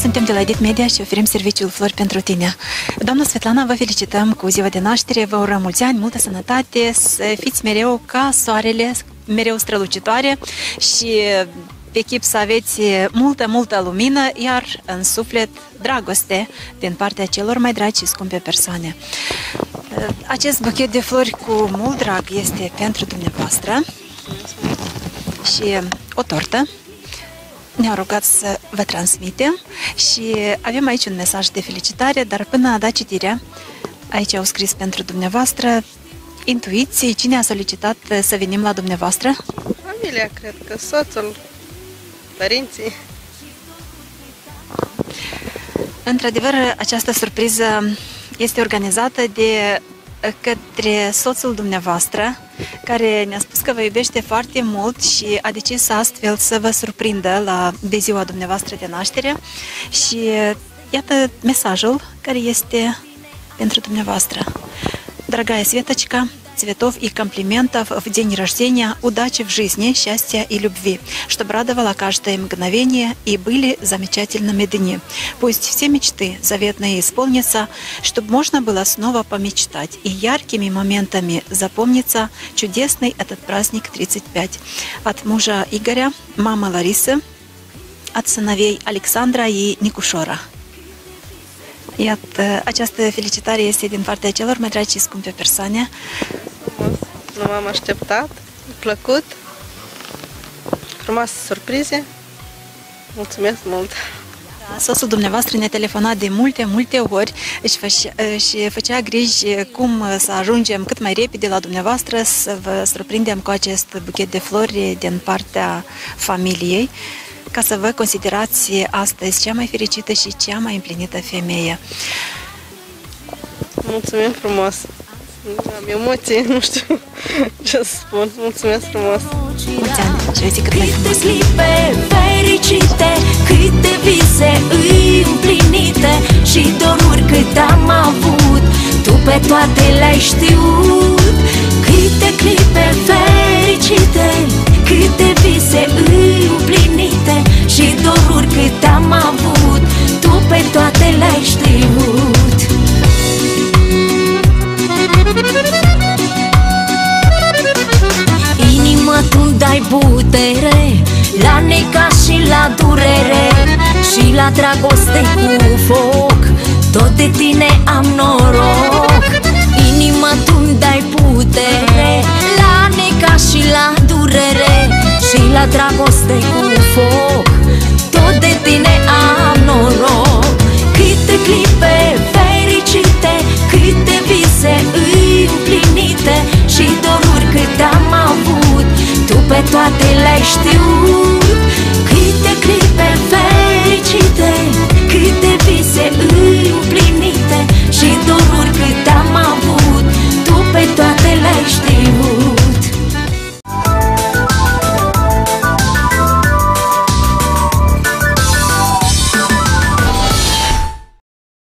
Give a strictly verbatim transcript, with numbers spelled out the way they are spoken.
suntem de la Edit Media și oferim serviciul Flori pentru tine. Doamna Svetlana, vă felicităm cu ziua de naștere, vă urăm mulți ani, multă sănătate, să fiți mereu ca soarele, mereu strălucitoare și pe chip să aveți multă, multă lumină, iar în suflet dragoste din partea celor mai dragi și scumpe persoane. Acest buchet de flori cu mult drag este pentru dumneavoastră și o tortă. Ne-au rugat să vă transmitem și avem aici un mesaj de felicitare, dar până a da citirea, aici au scris pentru dumneavoastră intuiții. Cine a solicitat să venim la dumneavoastră? Familia, cred că soțul, părinții. Într-adevăr, această surpriză este organizată de către soțul dumneavoastră, care ne-a spus că vă iubește foarte mult și a decis astfel să vă surprindă la de ziua dumneavoastră de naștere. Și iată mesajul care este pentru dumneavoastră. Дорогая Светочка, цветов и комплиментов в день рождения, удачи в жизни, счастья и любви, чтобы радовало каждое мгновение и были замечательными дни. Пусть все мечты заветные исполнятся, чтобы можно было снова помечтать, и яркими моментами запомнится чудесный этот праздник тридцать пять. От мужа Игоря, мамы Ларисы, от сыновей Александра и Никушора. Iată, această felicitare este din partea celor mai dragi și scumpe persoane. Frumos, nu m-am așteptat, plăcut, frumoasă surprize, mulțumesc mult! Da, soțul dumneavoastră ne-a telefonat de multe, multe ori și făcea, și făcea griji cum să ajungem cât mai repede la dumneavoastră să vă surprindem cu acest buchet de flori din partea familiei, ca să vă considerați astăzi cea mai fericită și cea mai împlinită femeie. Mulțumim frumos! Am emoții, nu știu ce să spun. Mulțumesc frumos! Mulți ani și vezi cât mai frumos! Câte clipe fericite, câte vise împlinite și doruri cât am avut, tu pe toate le-ai știut. Câte clipe fericite, câte vise împlinite și doruri cât am avut, tu pe toate le-ai știut. Inima tu-mi dai putere la necaz și la durere și la dragoste cu foc, tot de tine am noroc. Inima tu-mi dai putere la necaz și la durere și la dragoste cu